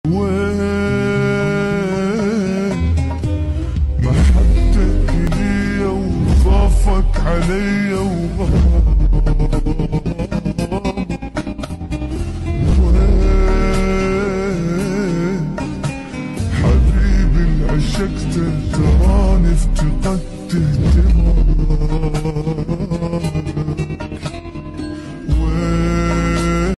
وين محبتك ليا وخافك عليا وين حبيبي اللي عشقته تراني افتقدته